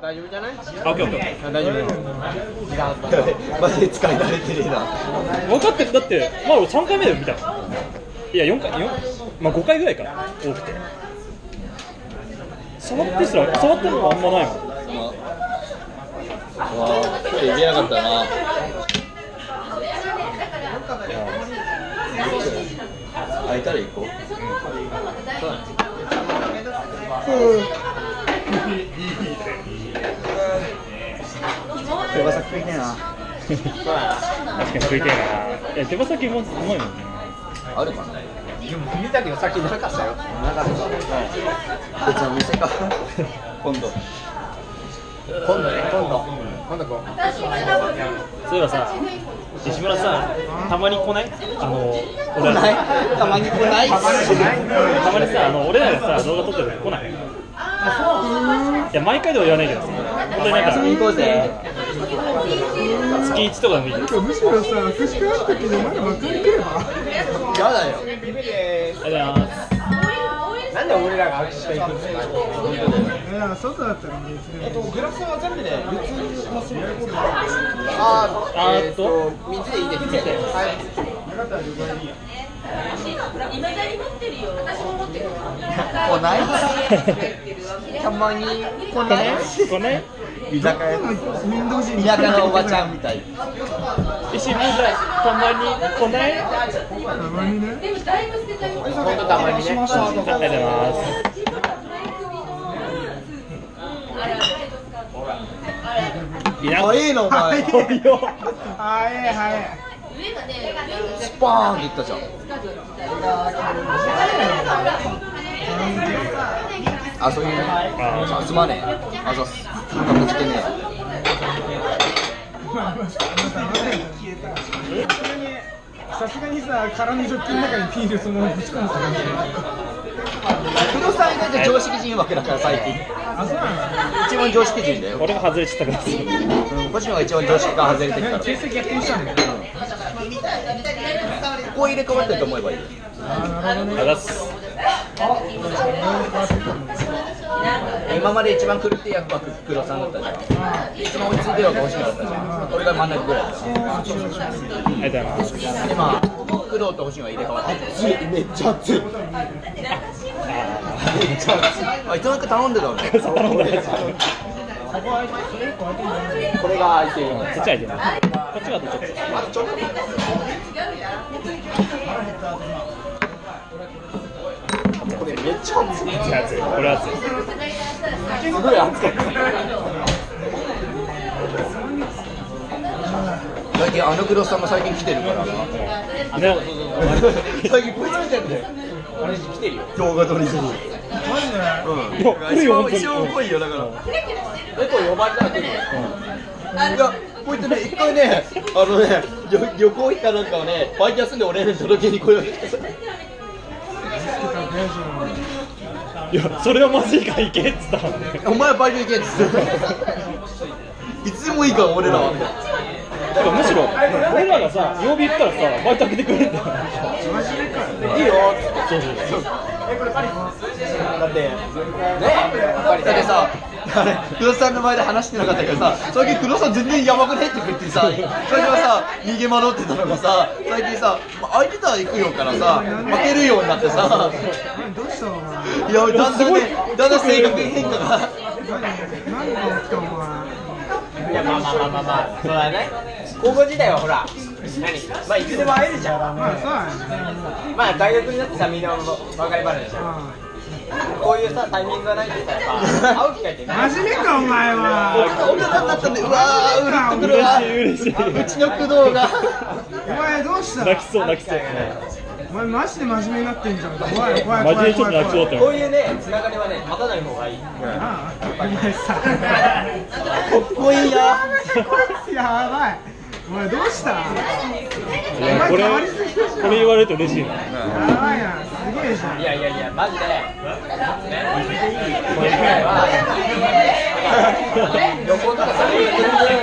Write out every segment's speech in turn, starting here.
大丈夫じゃない？ オッケーオッケー。 大丈夫。マジで使い慣れてるな。 分かってる。だってまあ俺3回目で見た。いや4回まあ5回ぐらいかな多くて。触ってるのはあんまないもん。 わあ、ちょっといけなかったな。開いたら行こう。手羽先食いてえな。 確かに食いてえな。手羽先もうまいもんね。 あるかな。 でも見たけどさっきなかったよ。なかった。 別の店か。今度こう。 そういえばさ、石村さん、たまに来ない？俺らたまに来ない。 たまにさ、俺らがさ、動画撮ってる時来ない？いや、毎回では言わないけどさ、本当になんか行こうぜ。 月1とかでもいいけど。 むしろさ、握手会あったけど、まだ分かりきれば。 やだよ。 ありがとうございます。 なんで俺らが握手会行くんですか？ いや、外だったら別に。 グラスは全部で4つ水でいいです。 いまだに持ってるよ。私も持ってる。 来ない。たまに来ない。 これね、 居酒屋。 面倒しい。 田舎のおばちゃんみたい。 石村さん、たまに来ない？ たまにね。 でもだいぶ捨てたよ。 本当たまにね。 ありがとうございます。 早いなお前。 はいはい。 スパーンっていったじゃん。あ、そういうね。すまねえ。あざす。なんかぶつけねさすがにさ、空のジョッキの中にピールそのままぶち込む感じ。 黒さん意外と常識人枠だから最近。 あ、そうなの。 一番常識人だよ。 俺が外れちゃったからです。 こっちの方が一番常識が外れてるから。 形跡逆転したんだよ。 ここ入れ替わってると思えばいいよ。 ありがとうございます。 今まで一番狂って役は黒さんだったじゃん。一番落ち着いてる枠欲しかったじゃん。俺が真ん中ぐらいだった。 ありがとうございます。 今黒と星が入れ替わってる。めっちゃ熱い。あいつなんか頼んでたのね。 頼んだやつ。 これが空いてる。 こっち開いてる。こっちがどっち？ これめっちゃ熱い。 熱い。これ熱い。 すごい熱かった。最近あの黒さんが最近来てるからな。 ね。 最近こいつ見てんだよ。あれ来てるよ。動画撮りする。 マジで。 一番っぽいよだから。猫呼ばれたら来るよ。いや、こいつね一回ね旅行費かなんかをねバイト休んで俺に届けに来ようとして。 いや、それはまずいから行けっつったのね。 お前はバイト行けっつっていつでもいいから俺らは。 だからむしろ俺らがさ曜日言ったらさバイト開けてくれるんだよ。 いいよ。 そうそうそう。 だってさ、あれ黒さんの前で話してなかったけどさ、最近黒さん全然やばくねって言ってさ、最近はさ逃げ惑ってたのがさ、最近さ空いてたら行くよからさ負けるようになってさ、 どうしたお前。 いやだんだん性格に変化が。 何が起きたお前。 いやまあそうだね。高校時代はほらまあいつでも会えるじゃん。 まあそうやね。 まあ大学になってさみんな別れ話じゃん。こういうさタイミングがないってさやっぱ会う機会ってない。 真面目かお前は。 大人になったんで、うわーうるっとくるわ。 嬉しい。 うちの工藤が。 お前どうした。 泣きそう泣きそう。 お前マジで真面目になってんじゃん。怖い怖いマジ怖いでちょっと泣きそうだったよ。 こういうねつながりはね待たない方がいい。 ああ、お前さ。 かっこいいな。 やばい。お前どうした。 いやこれ言われると嬉しいな。 やばいな。すげえじゃん。 いやマジで。旅行とかそういう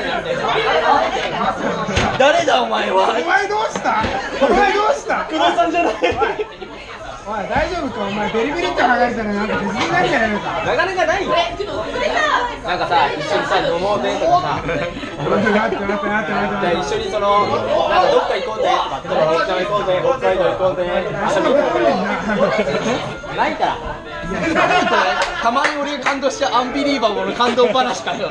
誰だお前は。 お前どうした。お前どうした。 黒さんじゃない。 おい大丈夫か。お前ベリベリって剥がれたらなんか別にないんじゃないのか。 なかなかないよ。 なんかさ、一緒にさ、飲もうぜとかさ、 待って一緒にその、なんかどっか行こうぜとか、沖縄行こうぜ、北海道行こうぜ、ないから。 たまに俺が感動したアンビリーバボーの感動話かよ。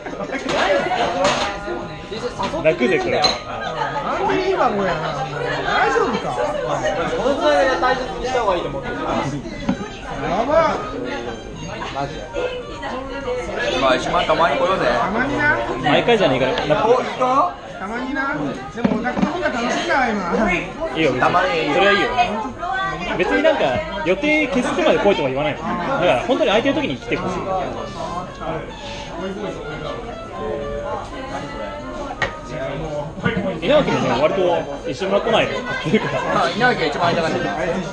楽でこれ。 アンビリーバボーやな。大丈夫か。 このつながりは大切にした方がいいと思ってる。 やば。 マジで。 まあ一番たまに来ようぜ。 たまにな。 毎回じゃねえから。なんかお、いいか？ たまにな。でもお宅の方が楽しいから今。 いいよ別に。 たまにいいよそれはいいよ。別になんか予定消してまで来いとは言わないの。だから本当に空いてる時に来てほしい。稲垣もね、割と一緒に来ないのっていうからまあ稲垣が一番会いたかった。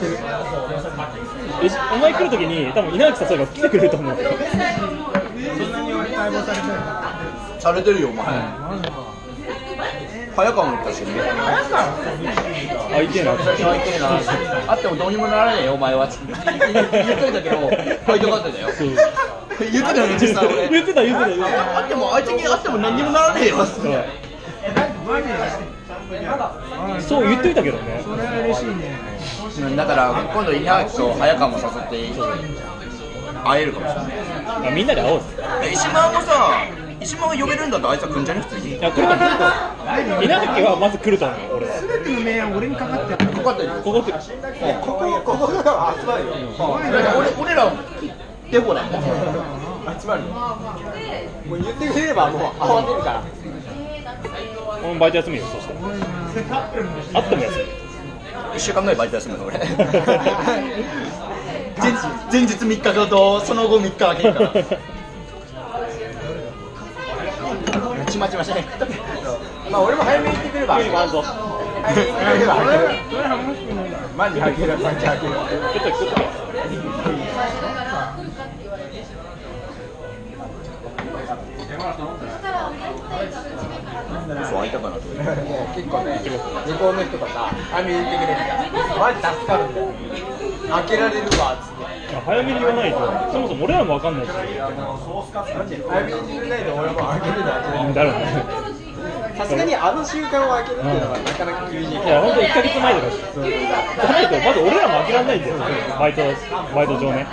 お前来るときに多分稲垣誘えば来てくれると思う。 そんなに俺待望されてる。 されてるよお前。早川も言ったしね。 空いてえな。 会いてえな。あってもどうにもならねえよお前は。言っといたけど、会いたかっただよ。言ってたよね実際俺。 言ってた。 あってもあいつに会っても何にもならねえよ。 マジそう言っといたけどね。 それは嬉しいね。 だから今度稲垣と早川も誘って会えるかもしれない。 あみんなで会おうぜ。 石間もさ、石間が呼べるんだったらあいつは来んじゃね普通に。 いや来るから稲垣はまず来ると思う俺は。 全ての名案俺にかかってる。 かかってるよ。 ここ来る。 ここが集まるよ。 俺らデフォだもん。 集まるよ。もう言ってくれればもう慌てるから。 俺もバイト休みよ、そしたら。あっても休み。 1週間ぐらいバイト休むの俺。前日3日後とその後3日空けるから。ちまちましね。 まあ俺も早めに行ってくれば。早めに行ってくれば。マジ開ける、マジ開ける。 そう会いたかなと。 結構ね、向こうの人がさ、早めに行ってくれるマジ助かるんだよ。開けられるわっつって。 早めに言わないと、そもそも俺らも分かんないし。 早めに言ってないと俺も開けるのはだろうね。 さすがにあの瞬間を開けるっていうのはなかなか厳しい。 いや、ほんと1ヶ月前とかし。じゃないと、まず俺らも開けられないんだよ、バイト上ね。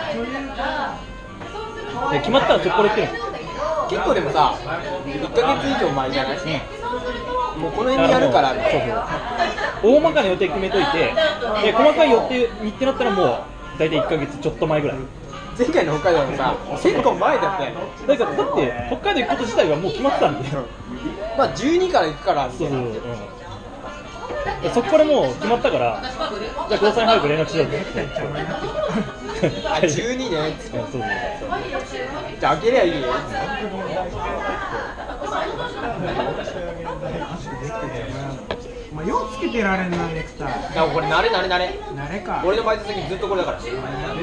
で決まったらちょっこれってるの。 結構でもさ、1ヶ月以上前じゃないし、もうこの辺にやるからみたいな。 大まかな予定決めといて、で細かい予定にってなったらもう大体1ヶ月ちょっと前ぐらい。 前回の北海道もさ、結構前だったよ。 だって北海道行くこと自体はもう決まってたんで。 まあ12から行くからみたいな。 そこからもう決まったから、じゃあ交際早く連絡しようって。 あ、12ねっつって。 そうじゃあ開けりゃいいよ。 お前ようつけてられんなネクタイ。 いやこれ慣れ。 慣れか。 俺のバイト先ずっとこれだから。そう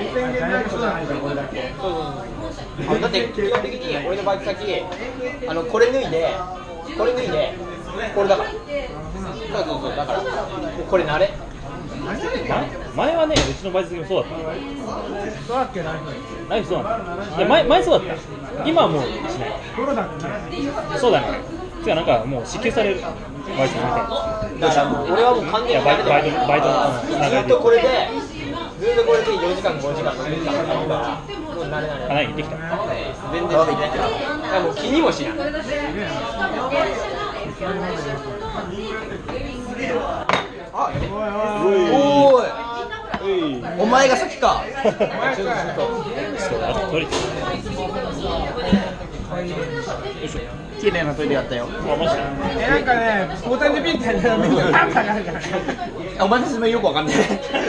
だって基本的に俺のバイト先これ脱いでこれだから。そうだからこれ慣れ。 前はね、うちのバイト先もそうだった。 そうだっけな。 ライフそうなんだ。いや前そうだった。今はもうしない。 プロだっけ。 そうだね。てかなんかもう支給されるバイトみたいな。 だから俺はもう完全に慣れてる。 バイトずっとこれで4時間5時間飲んでたからもう慣れ。 ないできた。 全然できない。もう気にもしない。 おーい。 おい。 お前が先か。綺麗なトイレやったよ。 なんかね、大谷ピンみたいなのがパンパンあるから。 お前の説明よくわかんない。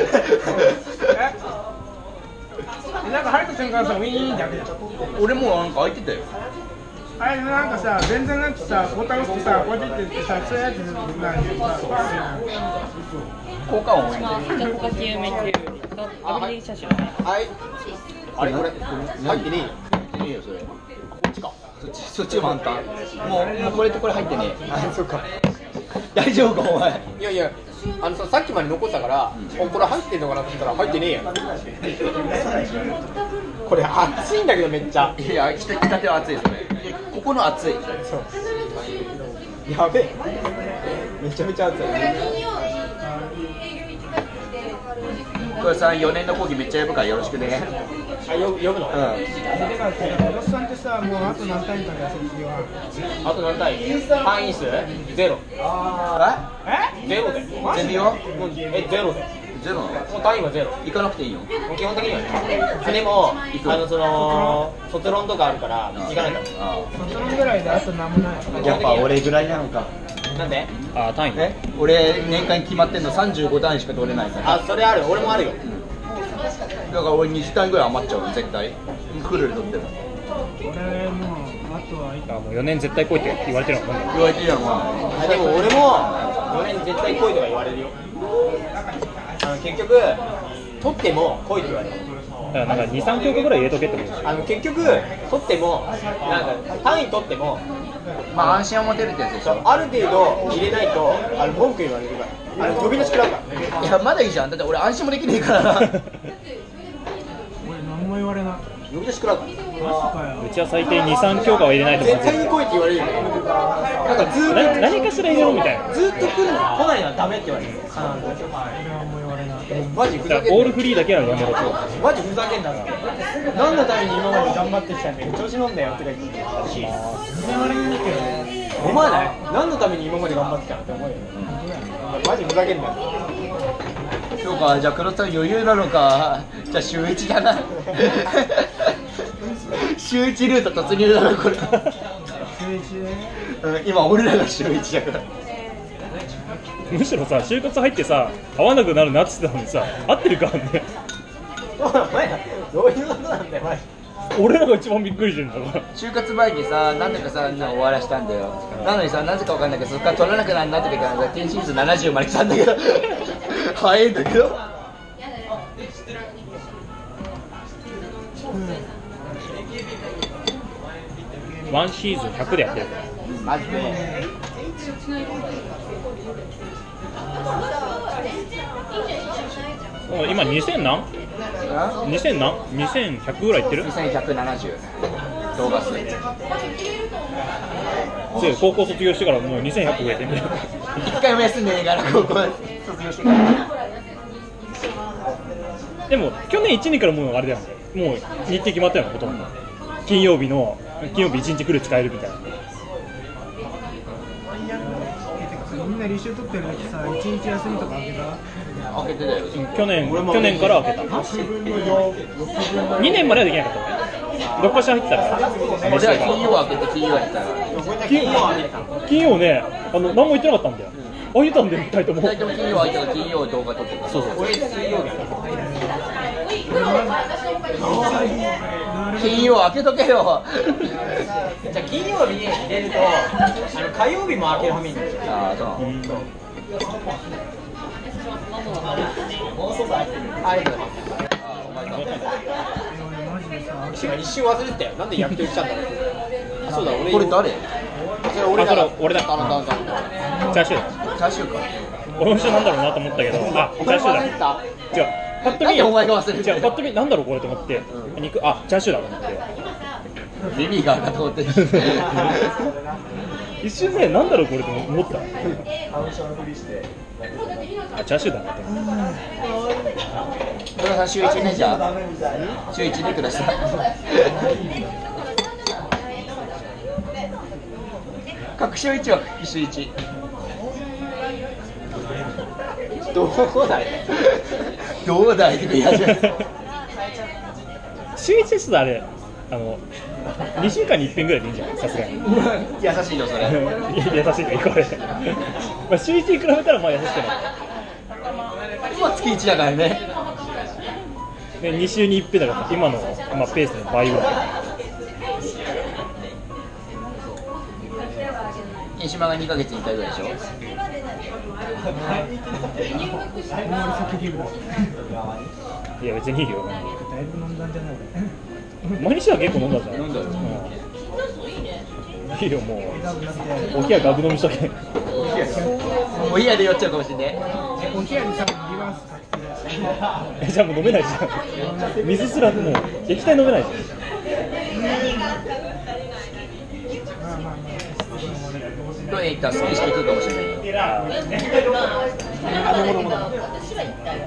なんか入った瞬間さ、ウィーンって開けた。 俺もなんか開いてたよ。 あれなんかさ、全然なくてさ、ボタン押してさ、こうやってってさ、そういうやつなんでさ、 効果音多いね。 国家級メニューアブリ車種。 はい。あれこれ入ってねえよ。 いいよそれ。こっちか。そっちもあんた。もうこれとこれ入ってねえ。 あ、そうか。 大丈夫かお前。 いやさっきまで残ったから、これ入ってんのかなと思ったら入ってねえや。これ熱いんだけどめっちゃ。 いや、来たては熱いそれ。 この暑い。 やべえ、めちゃめちゃ暑い。 これさ、4年の講義めっちゃ呼ぶからよろしくね。 あ、呼ぶの？ てか、ロスさんってさ、もうあと何単位かだ、卒業は。 あと何単位？単位数？ゼロ。ゼロで。 全部よ。 もうゼロで。 ゼロなの？ もう単位はゼロ。 行かなくていいよ。 もう基本的にはね。でも、その卒論とかあるから行かないから。 卒論ぐらいであと何もない。 やっぱ俺ぐらいなのか。 なんで？ あ、単位俺年間決まってんの35単位しか取れないから。 あ、それある。俺もあるよ。 だから俺20単位ぐらい余っちゃうの絶対。フルで取ってる。 俺もうあとはあ、もう4年絶対来いって言われてるのか言われてるやんもん。 でも俺も4年絶対来いとか言われるよ。結局取っても来いって言われる。 だからなんか2、3教科ぐらい入れとけってことでしょ。 結局取ってもなんか単位取ってもまあ安心を持てるってやつでしょ。 ある程度入れないと文句言われるから飛び出し食らうから。 いやまだいいじゃん。だって俺安心もできねえからな。 俺何も言われない。 呼び出し食らうから。 うちは最低2、3教科は入れないと絶対に来いって言われるよ。なんかずーっと何かしら入れろみたいな。 ずっと来るの来ないのはダメって言われる。 俺はもう言われない。 マジふざけんな。 だからオールフリーだけはやめろと。 マジふざけんな。何のために今まで頑張ってきたんだよ。調子乗んだよって言ってたし。 言われないけどね。 思わない？何のために今まで頑張ってきたのって思うよ。マジふざけんなよ。 そうか、じゃあ黒田さん余裕なのか。じゃあ週1だな。週1ルート突入だなこれ。 週一でね。 今俺らが週1だから。 むしろさ、就活入ってさ、合わなくなるなって言ってたのにさ、合ってるからね。 お前どういうことなんだよマジ。 俺らが一番びっくりしてるんだから。 就活前にさ、何とかさ、終わらしたんだよ。なのにさ、なぜかわかんないけど、そこから取らなくなるなって言ってから点数70まで来たんだけど。早いんだけど。 ワンシーズン100でやってるから。 マジで。 今2000何 ?2000 何 ?2100 ぐらいいってる 2170動画数。 そう、高校卒業してからもう2100ぐらいいってんだよ。 一回も休んでねえから高校卒業してから。 でも去年1年からもうあれだよね。もう日程決まったよほとんど。金曜日1日来る使えるみたいな。 みんな履修取ってる時さ、1日休みとか開けた？ 開けてたよ。 去年から開けた。2年まではできなかった。どっかしら入ってたから。 俺は金曜開けて金曜やったから。 金曜ね、何も言ってなかったんだよ。開いたんだよ、2人とも。 2人とも金曜開いたから金曜動画撮ってた。そうそう。 俺水曜日金曜開けとけよ。 じゃあ金曜日に入れると火曜日も開けるはめになる。 ああ、そう。 ありがとうございます。一瞬忘れてたよ。なんで焼き鳥したんだろう。あ、そうだ、俺。 これ誰？ それ俺だ。 俺だ。 チャーシュー。 チャーシュー。 チャーシューか。 俺も一緒なんだろうなと思ったけど、あ、チャーシューだ。違う。パッと見、 なんでお前が忘れてる？ 違う、パッと見なんだろうこれと思って、肉、あ、チャーシューだと思って。 ベビーガーかと思って。 一瞬ね、なんだろうこれと思った。あ、チャーシューだなと思って。 黒田さん週1ねじゃあ。週1でください。各週1は週1。 どうだい？ どうだいって言い始めた。 週1ですとあれ、2週間に1遍ぐらいでいいんじゃない？さすがに。 優しいよそれ。 優しいねこれ。まあ週1に比べたらまあ優しくない。 今月1だからね。 で2週に1遍だから今の、まあ、ペースの倍ぐらい。 飯島が2ヶ月に1回ぐらいでしょ。 いや別にいいよ。 だいぶ飲んだんじゃない毎日は結構飲んだじゃん。 飲んだよ。 いいよもう。お冷やガブ飲みしとけ。 お冷やで酔っちゃうかもしれない。 お冷やで多分リバース確定だし。 じゃあもう飲めないじゃん。水すらもう液体飲めないじゃん。 去年行ったらスキーしていくかもしれないよ。 私は行ったよ。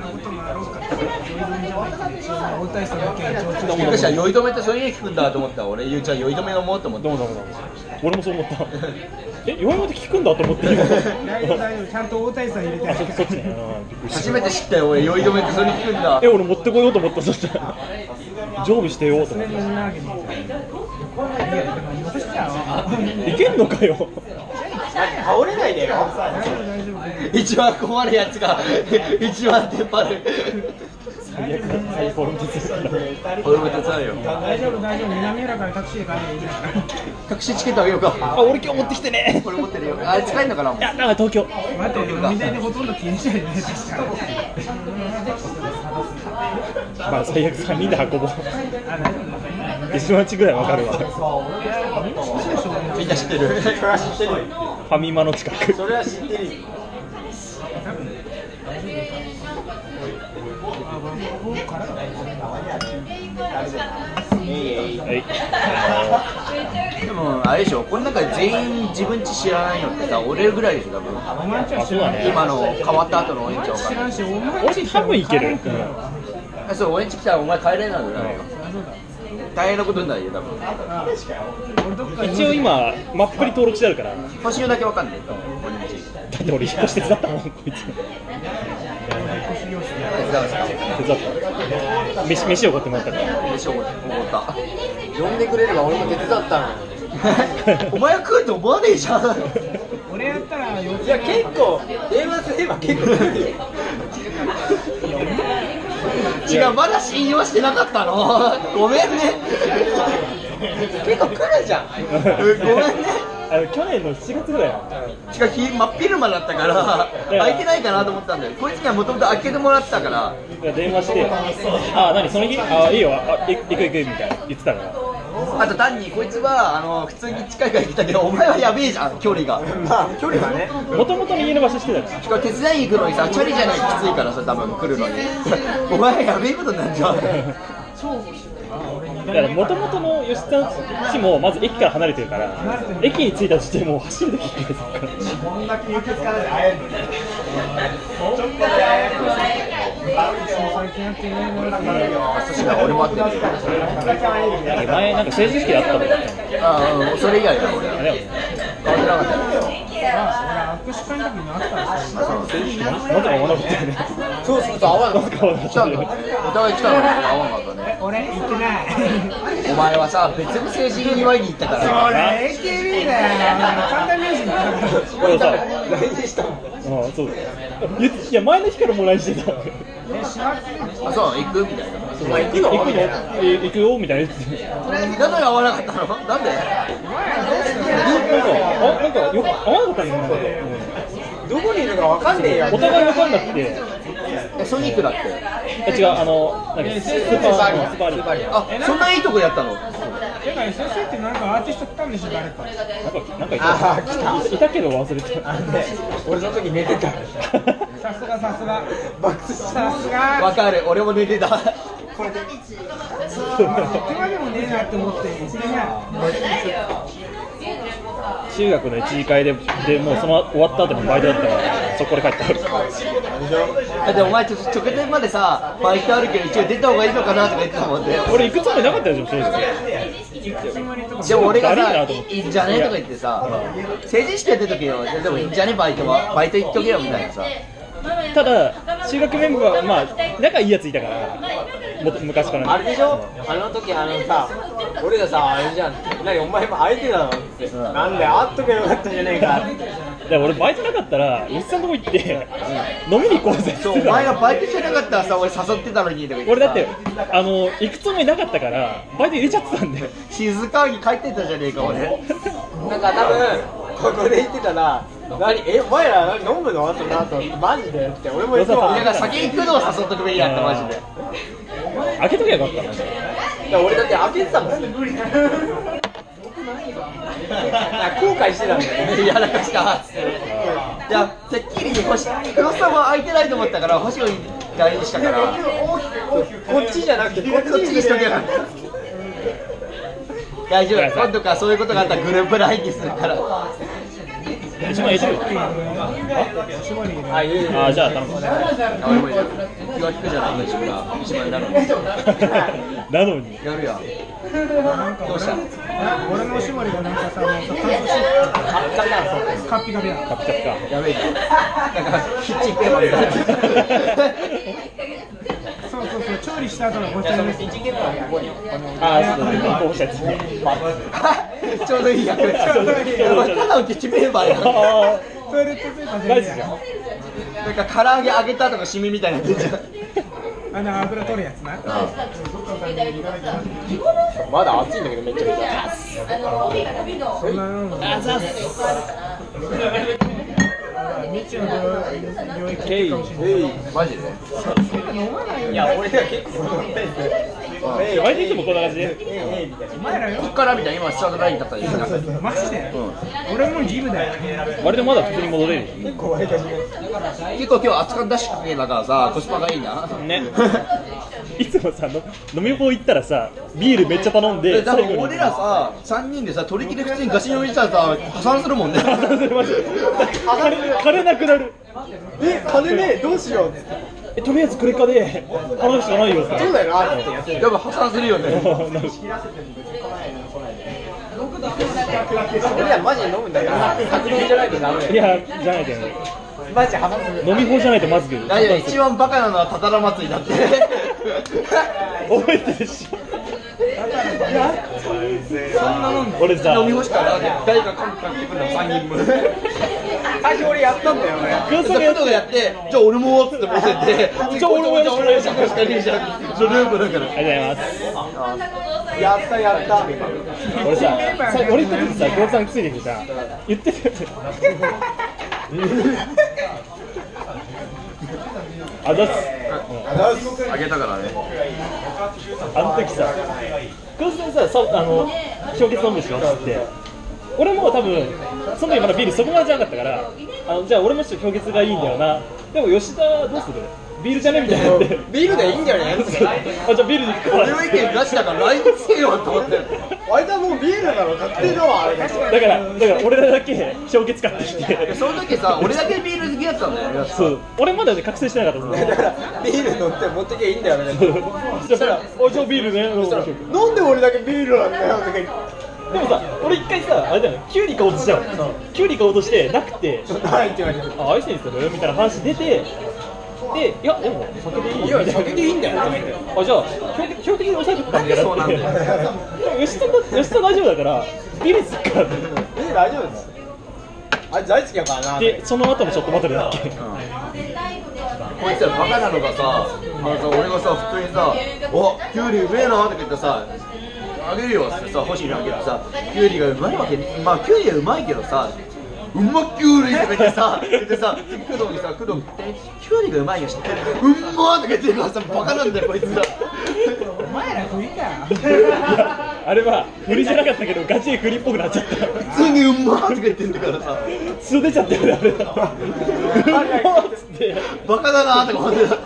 びっくりした酔い止めってそういう意味聞くんだと思った。俺ゆうちゃん酔い止め飲もうと思った。 どうも俺もそう思った。酔い止めって聞くんだと思って今。 大丈夫、ちゃんと大谷さん入れて。 そっちね。 初めて知ったよ俺酔い止めってそれ聞くんだ。 俺持ってこようと思った。そしたら常備してよと思って。いけんのかよ。 倒れないでよ。 一番困るやつが一番出っ張る。 最悪だ。最高の手伝いだ。 俺も手伝うよ。 大丈夫、南浦からタクシーで帰ればいいじゃない。 タクシーチケットあげようか。 あ、俺今日持ってきてね。 これ持ってるよ。あれ使えるのかな。 いや、なんか東京。 待って、海でほとんど気にしないでね、確かまあ最悪3人で運ぼう。一番地ぐらいわかるわ。 みんな知ってる。 それは知ってる。 ファミマの近く。 それは知ってる。 でもあれでしょ、この中で全員自分家知らないのってさ、俺ぐらいでしょ多分。 そうだね。 今の変わった後の俺んちは分かんない。 俺多分いける。 そう、俺んち来たらお前帰れないのよ。大変なことになるよ多分。 一応今マップに登録してあるから。 星湯だけ分かんない。俺んち。 だって俺引っ越し手伝ったもんこいつ。手伝った。飯を買ってもらったから。 飯を思った。 呼んでくれれば俺も手伝ったの。 お前は食うと思わねえじゃん。 俺やったら、 いや結構電話すれば結構来るよ。 違う、まだ信用してなかったの。ごめんね。 結構来るじゃん。 ごめんね。 去年の7月ぐらい。 違う、真っ昼間だったから空いてないかなと思ったんだよ。こいつにはもともと開けてもらったから。 電話して「何その日？あ、いいよ、行く」みたいな言ってたから。 あと単にこいつは普通に近いから来たけど、お前はやべえじゃん距離が。 まあ距離はね。 もともと家の場所してたから。 しかも手伝いに行くのにさ、チャリじゃないときついからさ、多分来るのに。お前やべえことになっちゃう。 だからもともとの吉田の家もまず駅から離れてるから、駅に着いた時点でもう走るときにこんな気をつかないで会えるのね。 俺も会ってる。 前なんか成人式であったの。 ああ、それ以外だ俺。 あれよ。 変わってなかったよ。 握手会の時にあったらさ、 まだ会わなかったよね。 そうそうそう、合わなかった。 来たんだ。お互い来たのに会わなかったね。 俺行ってない。 お前はさ、別の成人祝いに行ったから。 それ AKB だよ。神田明神だから。 これさ、 LINEしたもん。 そうだよ。いや前の日からもらいしてた。 あ、そう、行くみたいな。 お前行くの？ 行くよみたいな言ってて。 なのに会わなかったの？なんで？ なんかよく合わなかったんだよね。 どこにいるかわかんねえよ。 お互い分かんなくて。 ソニックだって。 違う、なんかスーパーリー。 あ、そんないいとこやったの？ てか SSA ってなんかアーティスト来たんでしょ、誰か。 なんかいたけど忘れてた。 俺その時寝てた。 さすがさすが。 爆睡した。 さすが。 わかる、俺も寝てた。 手間でもねえなって思って行ってない。 中学の一次会でもうその終わった後にバイトだったからそこで帰った。 だってお前直前までさ、バイトあるけど一応出た方がいいのかなとか言ってたもんね。 俺行くつもりなかったでしょ正直。 でも俺がさ、 悪いなと思っていいんじゃねとか言ってさ、成人式やってる時よ、でもいいんじゃねバイトは、バイト行っとけよみたいなさ。 ただ中学メンバーはまあ仲いいやついたから昔からね。 あれでしょ、あの時さ、俺らさ、あれじゃん、何お前も相手なのって、なんで会っとけばよかったじゃねえかって。 で俺バイトなかったら吉さんのとこ行って飲みに行こうぜってそう、お前がバイトじゃなかったらさ、俺誘ってたのにとか言ってさ。 俺だって行くつもりなかったからバイト入れちゃってたんで。 静かに帰ってたじゃねえか俺。 なんか多分、ここで言ってたら、お前ら飲むのその後マジでって俺も言ってたわ。 だから先行くのを誘っとくべきやったマジで。 開けとけばよかったな。 俺だって開けてたもん。後悔してたんだよね。 やらかしたっつって。いや、てっきり星、黒さんは空いてないと思ったから星を大事にしたから。 こっちじゃなくてこっちこっちにしとけば。 大丈夫、今度からそういうことがあったらグループラインにするから。 一番いいるあ、じゃあ頼む。 俺もいる。気が利くじゃないか、一番なのに。 なのに。 やるやん。 どうした？俺の絞りがなんかさ、もうさ、カッピカピだ。 カピカピか。 やべえな。なんかキッチンペーパーみたいな。 そうそうそう、調理した後のごちゃです。 あ、そうだね。こうしたやつ。 ちょうどいいや。ちょうどいい。ただのキッチンペーパーやん。 トイレットペーパーじゃねえや。 なんか唐揚げ揚げた後のシミみたいになってるじゃん。 油取るやつな。 まだ暑いんだけどめっちゃめちゃそんなの。 あざっす。 未知の領域かもしれない。 マジで？ いや俺が結構毎日いつもこんな感じで。 お前らよ。 こっからみたいな今スタートラインだったらいいな。 マジで。俺もジムだよ。 割とまだ普通に戻れる。 結構今日暑かったしかけだからさ、コスパがいいな。 ね。いつもさ、飲み放行ったらさ、ビールめっちゃ頼んで、 だから俺らさ、3人でさ、取り切り普通にガシ飲みしたらさ、破産するもんね。 金なくなる。 金ねどうしようとりあえずクレカで払うしかないよ。 そうだよなってやっぱ破産するよね。 俺らマジで飲むんだから酒飲みじゃないとダメいや、じゃないとね。 マジで破産する飲み放じゃないとまずく。 いや一番バカなのはたたら祭りだって。 覚えてるし。 そんなもんだ。 俺さ、 飲み干したら誰かカンカンってくるの3人分。 最初俺やったんだよねクロスそういうことがやって、じゃあ俺もっつって持ってって、 じゃあ俺もじゃあ俺もしかしかねえじゃん。ループだから。 ありがとうございます。 やったやった俺さ、俺と時さ、ゴーさんついてきてさ、言ってたよね。あざっす。 あげたからね。 あの時さ、ゴーさんさ、氷結飲むでしょって俺も多分、その時まだビールそこまでじゃなかったから、じゃあ俺もちょっと氷結がいいんだよな。でも吉田どうするビールじゃねみたいになって。 ビールでいいんじゃないあ、じゃあビールで行くか俺の意見ガチだから LINE せえよと思って。 あいつはもうビールだろ確定だわあれだから俺らだけ氷結買ってきて。 その時さ、俺だけビール好きだったんだよ。 そう、俺まだね、覚醒してなかったですね。 だからビール乗って持ってきゃいいんだよねそしたら、おじゃあビールね。 なんで俺だけビールなんだよとか言ってでもさ、俺一回さ、あれだよね、キュウリ買おうとしたの。キュウリ買おうとしてなくて、 はいって言われてあ、アイスにするみたいな話出て、で、いや、でも酒でいいみたいな。 酒でいいんだよあ、じゃあ、基本的に抑えとく感じやなって。でも吉田大丈夫だから、ビールすっからって。 大丈夫ですあいつ大好きやからなで、その後のショットバトルだっけ。 こいつらバカなのがさ、俺がさ、普通にさ、おキュウリうめえなって言ってさ、あげるよってさ、欲しいなけどさ、キュウリがうまいわけ、まあキュウリはうまいけどさ、うまキュウリとか言ってさ、工藤にさ、工藤キュウリがうまいよして、うんまーとか言ってるからさ、バカなんだよこいつら。 お前ら振りか。 あれは、振りじゃなかったけど、ガチで振りっぽくなっちゃった。 普通にうんまーとか言ってんだからさ、 素出ちゃったよね、あれ。うんまーっつって。 バカだなーとか思ってた。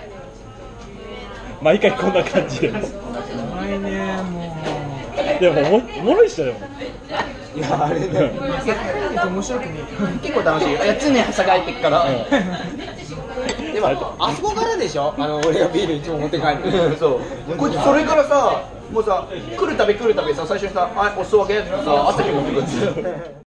毎回こんな感じで。 お前ね、もでもおもろいっしょでも。 いやあれねう。面白くね結構楽しいよ。いや常に朝帰ってっから。 でもあそこからでしょ俺がビールいつも持って帰るそう。こいつそれからさ、もうさ、来るたびさ、最初にさ、あ、お裾分けってさ、朝日持ってくるんですよ。